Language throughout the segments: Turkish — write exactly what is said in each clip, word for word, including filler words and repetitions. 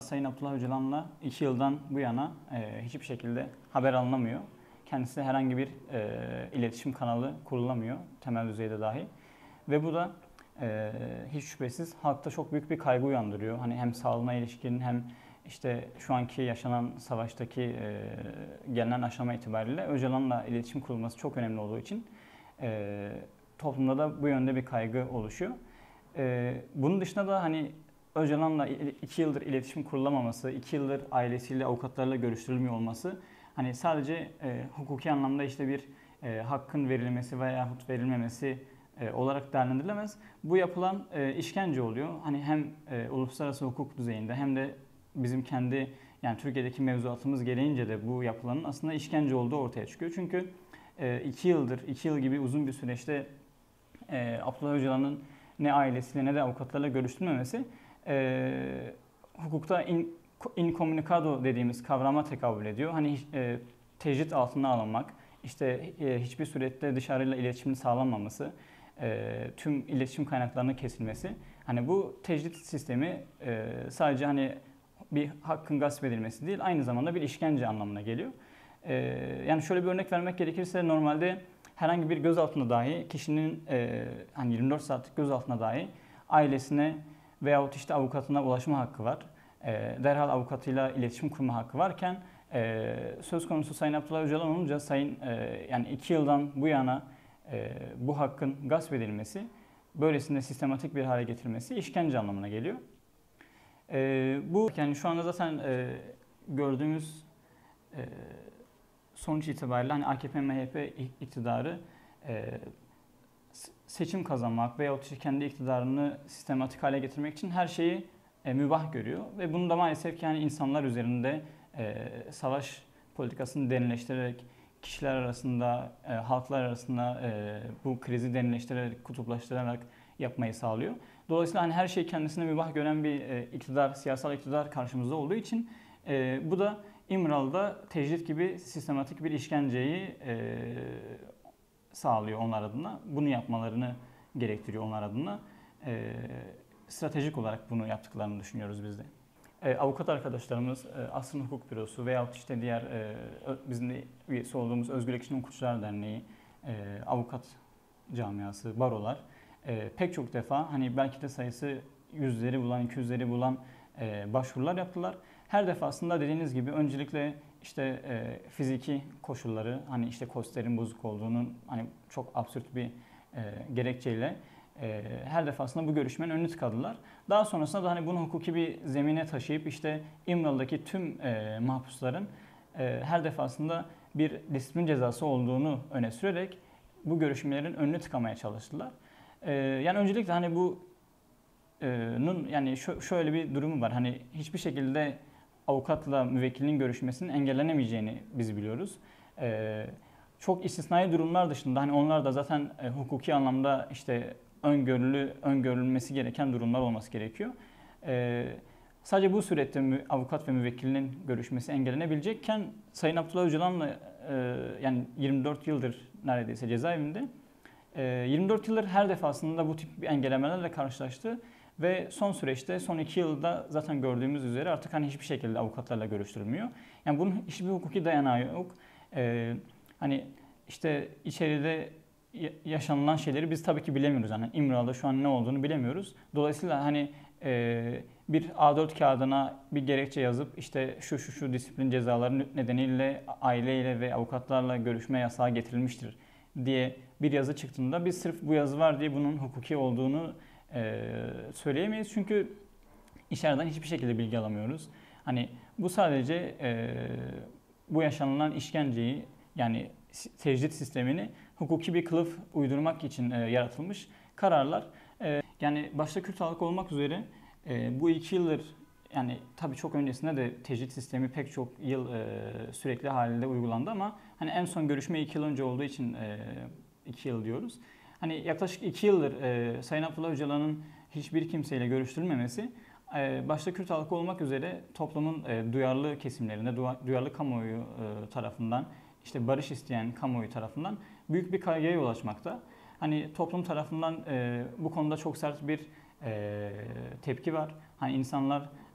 Sayın Abdullah Öcalan'la iki yıldan bu yana e, hiçbir şekilde haber alınamıyor. Kendisi herhangi bir e, iletişim kanalı kurulamıyor temel düzeyde dahi. Ve bu da e, hiç şüphesiz halkta çok büyük bir kaygı uyandırıyor. Hani hem sağlığına ilişkin hem işte şu anki yaşanan savaştaki e, gelinen aşama itibariyle Öcalan'la iletişim kurulması çok önemli olduğu için e, toplumda da bu yönde bir kaygı oluşuyor. E, bunun dışında da hani Öcalan'la iki yıldır iletişim kurulamaması, iki yıldır ailesiyle, avukatlarla görüştürülmüyor olması hani sadece e, hukuki anlamda işte bir e, hakkın verilmesi veyahut verilmemesi e, olarak değerlendirilemez. Bu yapılan e, işkence oluyor. Hani hem e, uluslararası hukuk düzeyinde hem de bizim kendi yani Türkiye'deki mevzuatımız gereğince de bu yapılanın aslında işkence olduğu ortaya çıkıyor. Çünkü e, iki yıldır, iki yıl gibi uzun bir süreçte e, Abdullah Öcalan'ın ne ailesiyle ne de avukatlarla görüştürmemesi e, hukukta in, incommunicado dediğimiz kavrama tekabül ediyor. Hani e, tecrit altına alınmak, işte e, hiçbir surette dışarıyla iletişimin sağlanmaması, e, tüm iletişim kaynaklarının kesilmesi. Hani bu tecrit sistemi e, sadece hani bir hakkın gasp edilmesi değil, aynı zamanda bir işkence anlamına geliyor. E, yani şöyle bir örnek vermek gerekirse normalde herhangi bir gözaltına dahi kişinin e, hani yirmi dört saatlik gözaltına dahi ailesine veyahut işte avukatına ulaşma hakkı var. E, derhal avukatıyla iletişim kurma hakkı varken e, söz konusu Sayın Abdullah Öcalan olunca Sayın e, yani iki yıldan bu yana e, bu hakkın gasp edilmesi, böylesine sistematik bir hale getirilmesi işkence anlamına geliyor. E, bu yani şu anda zaten e, gördüğümüz e, sonuç itibariyle hani A K P M H P iktidarı e, seçim kazanmak veyahut işte kendi iktidarını sistematik hale getirmek için her şeyi e, mübah görüyor. Ve bunu da maalesef ki yani insanlar üzerinde e, savaş politikasını derinleştirerek, kişiler arasında, e, halklar arasında e, bu krizi derinleştirerek, kutuplaştırarak yapmayı sağlıyor. Dolayısıyla hani her şey kendisine mübah gören bir e, iktidar, siyasal iktidar karşımızda olduğu için e, bu da İmralı'da tecrit gibi sistematik bir işkenceyi e, sağlıyor onlar adına. Bunu yapmalarını gerektiriyor onlar adına. E, stratejik olarak bunu yaptıklarını düşünüyoruz biz de. E, avukat arkadaşlarımız, e, Asrın Hukuk Bürosu veyahut işte diğer e, bizim de üyesi olduğumuz Özgür Ekşi Hukukçular Derneği, e, avukat camiası, barolar e, pek çok defa hani belki de sayısı yüzleri bulan, iki yüzleri bulan e, başvurular yaptılar. Her defasında dediğiniz gibi öncelikle işte e, fiziki koşulları, hani işte kostlerin bozuk olduğunun hani çok absürt bir e, gerekçeyle e, her defasında bu görüşmenin önünü tıkadılar. Daha sonrasında da hani bunu hukuki bir zemine taşıyıp işte İmralı'daki tüm e, mahpusların e, her defasında bir disiplin cezası olduğunu öne sürerek bu görüşmelerin önünü tıkamaya çalıştılar. E, yani öncelikle hani bu e, nun yani şöyle bir durumu var. Hani hiçbir şekilde avukatla müvekkilinin görüşmesinin engellenemeyeceğini biz biliyoruz. Ee, çok istisnai durumlar dışında hani onlar da zaten e, hukuki anlamda işte öngörülü öngörülmesi gereken durumlar olması gerekiyor. Ee, sadece bu surette mü, avukat ve müvekkilinin görüşmesi engellenebilecekken Sayın Abdullah Öcalan'la e, yani yirmi dört yıldır neredeyse cezaevinde e, yirmi dört yıldır her defasında bu tip bir engellemelerle karşılaştı. Ve son süreçte, son iki yılda zaten gördüğümüz üzere artık hani hiçbir şekilde avukatlarla görüştürülmüyor. Yani bunun hiçbir hukuki dayanağı yok. Ee, hani işte içeride yaşanılan şeyleri biz tabii ki bilemiyoruz. Yani İmralı'da şu an ne olduğunu bilemiyoruz. Dolayısıyla hani e, bir A dört kağıdına bir gerekçe yazıp işte şu şu şu disiplin cezaları nedeniyle aileyle ve avukatlarla görüşme yasağı getirilmiştir diye bir yazı çıktığında biz sırf bu yazı var diye bunun hukuki olduğunu Ee, söyleyemeyiz çünkü içeriden hiçbir şekilde bilgi alamıyoruz. Hani bu sadece e, bu yaşanılan işkenceyi yani tecrit sistemini hukuki bir kılıf uydurmak için e, yaratılmış kararlar. E, yani başta Kürt halkı olmak üzere e, bu iki yıldır yani tabii çok öncesinde de tecrit sistemi pek çok yıl e, sürekli halinde uygulandı ama hani en son görüşme iki yıl önce olduğu için e, iki yıl diyoruz. Hani yaklaşık iki yıldır e, Sayın Abdullah Öcalan'ın hiçbir kimseyle görüştürülmemesi e, başta Kürt halkı olmak üzere toplumun e, duyarlı kesimlerinde, duyarlı kamuoyu e, tarafından, işte barış isteyen kamuoyu tarafından büyük bir kaygıya yol açmakta. Hani toplum tarafından e, bu konuda çok sert bir e, tepki var. Hani insanlar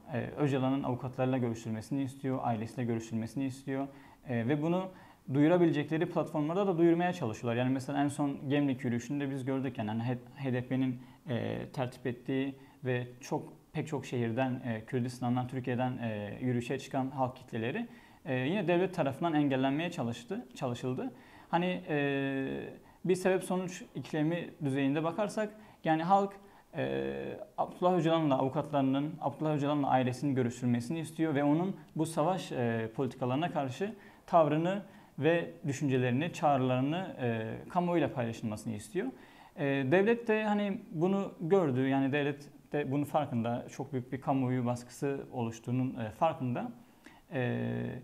e, Öcalan'ın avukatlarıyla görüşülmesini istiyor, ailesiyle görüşülmesini istiyor e, ve bunu duyurabilecekleri platformlarda da duyurmaya çalışıyorlar. Yani mesela en son Gemlik yürüyüşünde biz gördük yani hani H D P'nin e, tertip ettiği ve çok pek çok şehirden, e, Kürdistan'dan, Türkiye'den e, yürüyüşe çıkan halk kitleleri e, yine devlet tarafından engellenmeye çalıştı, çalışıldı. Hani e, bir sebep sonuç ikilemi düzeyinde bakarsak yani halk e, Abdullah Öcalan'la avukatlarının, Abdullah Öcalan'la ailesinin görüşülmesini istiyor ve onun bu savaş e, politikalarına karşı tavrını ve düşüncelerini, çağrılarını e, kamuoyuyla paylaşılmasını istiyor. E, devlet de hani bunu gördü, yani devlet de bunun farkında, çok büyük bir kamuoyu baskısı oluştuğunun e, farkında. E,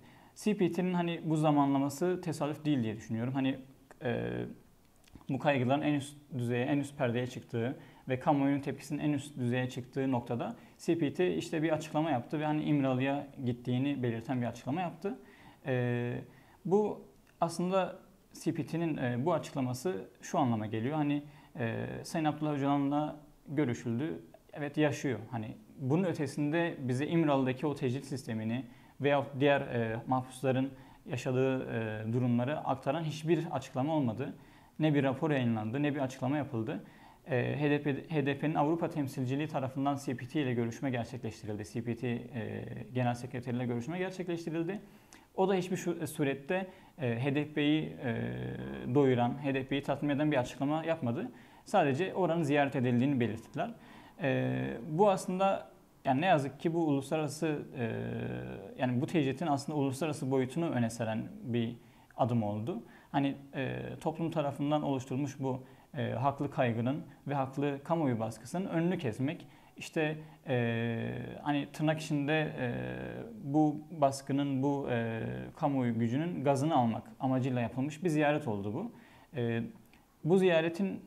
C P T'nin hani bu zamanlaması tesadüf değil diye düşünüyorum. Hani e, bu kaygıların en üst düzeye, en üst perdeye çıktığı ve kamuoyunun tepkisinin en üst düzeye çıktığı noktada C P T işte bir açıklama yaptı ve hani İmralı'ya gittiğini belirten bir açıklama yaptı. E, bu aslında C P T'nin e, bu açıklaması şu anlama geliyor. Hani e, Sayın Abdullah Öcalan'la görüşüldü. Evet, yaşıyor. Hani bunun ötesinde bize İmralı'daki o tecrit sistemini veya diğer e, mahpusların yaşadığı e, durumları aktaran hiçbir açıklama olmadı. Ne bir rapor yayınlandı, ne bir açıklama yapıldı. E, H D P'nin Avrupa temsilciliği tarafından C P T ile görüşme gerçekleştirildi. C P T e, Genel Sekreteri ile görüşme gerçekleştirildi. O da hiçbir surette e, H D P'yi e, doyuran, H D P'yi tatmin eden bir açıklama yapmadı. Sadece oranın ziyaret edildiğini belirttiler. E, bu aslında yani ne yazık ki bu uluslararası e, yani bu tecritin aslında uluslararası boyutunu öne süren bir adım oldu. Hani e, toplum tarafından oluşturulmuş bu e, haklı kaygının ve haklı kamuoyu baskısının önünü kesmek, işte e, hani tırnak içinde e, bu baskının, bu e, kamuoyu gücünün gazını almak amacıyla yapılmış bir ziyaret oldu bu. E, bu ziyaretin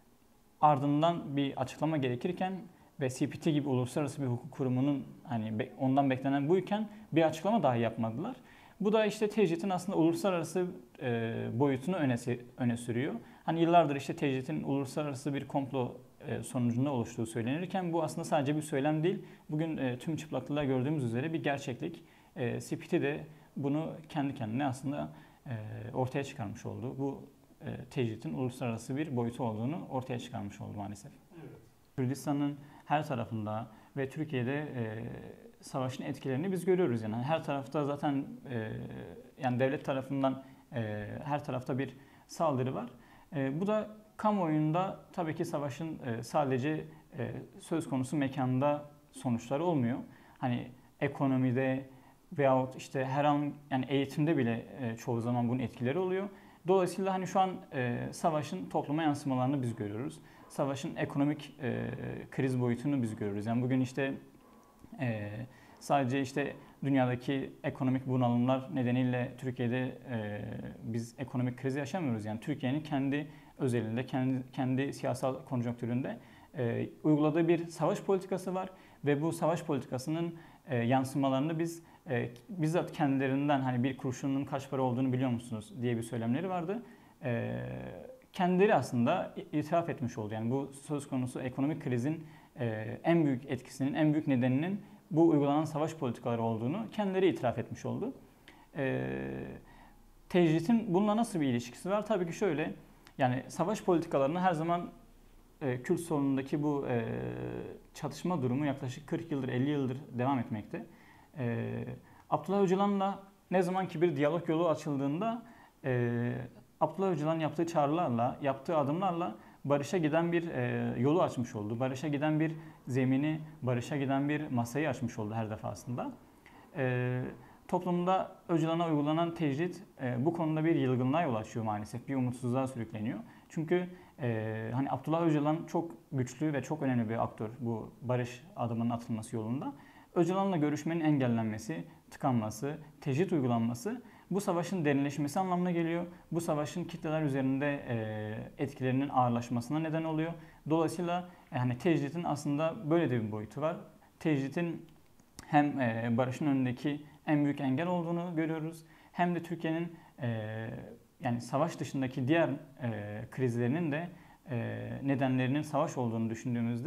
ardından bir açıklama gerekirken ve C P T gibi uluslararası bir hukuk kurumunun hani ondan beklenen buyken bir açıklama dahi yapmadılar. Bu da işte tecritin aslında uluslararası e, boyutunu öne, öne sürüyor. Hani yıllardır işte tecritin uluslararası bir komplo e, sonucunda oluştuğu söylenirken bu aslında sadece bir söylem değil. Bugün e, tüm çıplaklığıyla gördüğümüz üzere bir gerçeklik. E, C P T de bunu kendi kendine aslında e, ortaya çıkarmış oldu. Bu e, tecritin uluslararası bir boyutu olduğunu ortaya çıkarmış oldu maalesef. Evet. Kürdistan'ın her tarafında ve Türkiye'de e, savaşın etkilerini biz görüyoruz. Yani her tarafta zaten e, yani devlet tarafından e, her tarafta bir saldırı var. E, bu da kamuoyunda tabii ki savaşın e, sadece e, söz konusu mekanda sonuçları olmuyor. Hani ekonomide veyahut işte her an yani eğitimde bile e, çoğu zaman bunun etkileri oluyor. Dolayısıyla hani şu an e, savaşın topluma yansımalarını biz görüyoruz. Savaşın ekonomik e, kriz boyutunu biz görüyoruz. Yani bugün işte e, sadece işte dünyadaki ekonomik bunalımlar nedeniyle Türkiye'de e, biz ekonomik krizi yaşamıyoruz. Yani Türkiye'nin kendi özelinde, kendi, kendi siyasal konjonktüründe e, uyguladığı bir savaş politikası var ve bu savaş politikasının e, yansımalarını biz e, bizzat kendilerinden hani bir kurşunun kaç para olduğunu biliyor musunuz diye bir söylemleri vardı. E, kendileri aslında itiraf etmiş oldu. Yani bu söz konusu ekonomik krizin e, en büyük etkisinin, en büyük nedeninin bu uygulanan savaş politikaları olduğunu kendileri itiraf etmiş oldu. E, tecritin bununla nasıl bir ilişkisi var? Tabii ki şöyle, yani savaş politikalarını her zaman e, Kürt sorunundaki bu e, çatışma durumu yaklaşık kırk yıldır, elli yıldır devam etmekte. E, Abdullah Öcalan'la ne zaman ki bir diyalog yolu açıldığında e, Abdullah Öcalan yaptığı çağrılarla, yaptığı adımlarla barışa giden bir e, yolu açmış oldu. Barışa giden bir zemini, barışa giden bir masayı açmış oldu her defasında. E, toplumda Öcalan'a uygulanan tecrit e, bu konuda bir yılgınlığa yol açıyor maalesef. Bir umutsuzluğa sürükleniyor. Çünkü e, hani Abdullah Öcalan çok güçlü ve çok önemli bir aktör bu barış adımının atılması yolunda. Öcalan'la görüşmenin engellenmesi, tıkanması, tecrit uygulanması bu savaşın derinleşmesi anlamına geliyor. Bu savaşın kitleler üzerinde e, etkilerinin ağırlaşmasına neden oluyor. Dolayısıyla yani tecritin aslında böyle de bir boyutu var. Tecritin hem e, barışın önündeki en büyük engel olduğunu görüyoruz. Hem de Türkiye'nin e, yani savaş dışındaki diğer e, krizlerinin de e, nedenlerinin savaş olduğunu düşündüğümüzde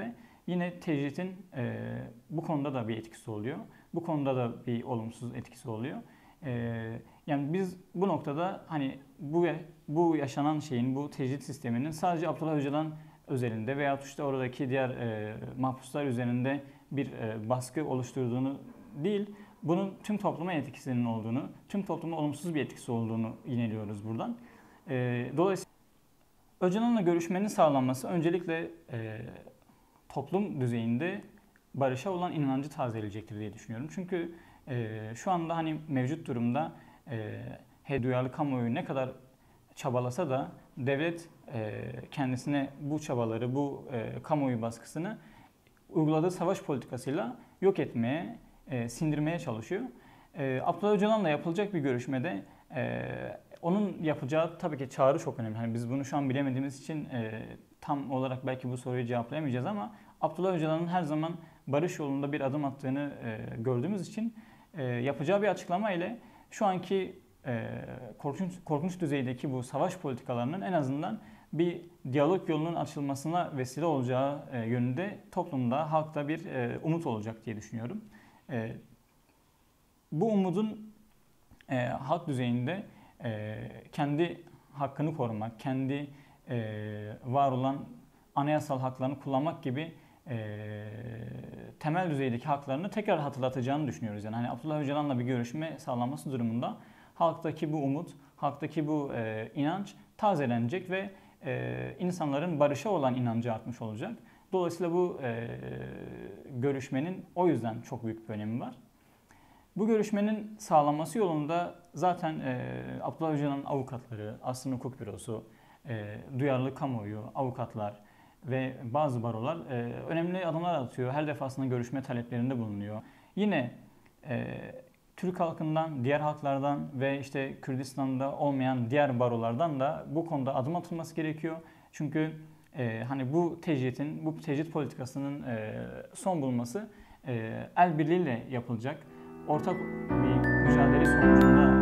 yine tecritin e, bu konuda da bir etkisi oluyor. Bu konuda da bir olumsuz etkisi oluyor. E, yani biz bu noktada hani bu bu yaşanan şeyin, bu tecrit sisteminin sadece Abdullah Öcalan özelinde veya işte oradaki diğer e, mahpuslar üzerinde bir e, baskı oluşturduğunu değil, bunun tüm topluma etkisinin olduğunu, tüm topluma olumsuz bir etkisi olduğunu yineliyoruz buradan. E, dolayısıyla Öcalan'la görüşmenin sağlanması öncelikle e, toplum düzeyinde barışa olan inancı tazeleyecektir diye düşünüyorum. Çünkü e, şu anda hani mevcut durumda e, duyarlı kamuoyu ne kadar çabalasa da devlet e, kendisine bu çabaları, bu e, kamuoyu baskısını uyguladığı savaş politikasıyla yok etmeye, e, sindirmeye çalışıyor. E, Abdullah Öcalan'la yapılacak bir görüşmede e, onun yapacağı tabii ki çağrı çok önemli. Hani biz bunu şu an bilemediğimiz için e, tam olarak belki bu soruyu cevaplayamayacağız ama Abdullah Öcalan'ın her zaman barış yolunda bir adım attığını e, gördüğümüz için e, yapacağı bir açıklama ile şu anki e, korkunç, korkunç düzeydeki bu savaş politikalarının en azından bir diyalog yolunun açılmasına vesile olacağı e, yönünde toplumda, halkta bir e, umut olacak diye düşünüyorum. E, bu umudun e, halk düzeyinde e, kendi hakkını korumak, kendi e, var olan anayasal haklarını kullanmak gibi e, temel düzeydeki haklarını tekrar hatırlatacağını düşünüyoruz. Yani hani Abdullah Öcalan'la bir görüşme sağlanması durumunda halktaki bu umut, halktaki bu e, inanç tazelenecek ve e, insanların barışa olan inancı artmış olacak. Dolayısıyla bu e, görüşmenin o yüzden çok büyük bir önemi var. Bu görüşmenin sağlanması yolunda zaten e, Abdullah Öcalan'ın avukatları, Asrın Hukuk Bürosu, e, duyarlı kamuoyu, avukatlar ve bazı barolar e, önemli adımlar atıyor. Her defasında görüşme taleplerinde bulunuyor. Yine e, Türk halkından, diğer halklardan ve işte Kürdistan'da olmayan diğer barolardan da bu konuda adım atılması gerekiyor. Çünkü e, hani bu tecritin, bu tecrit politikasının e, son bulması e, el birliğiyle yapılacak. Ortak bir mücadele sonucunda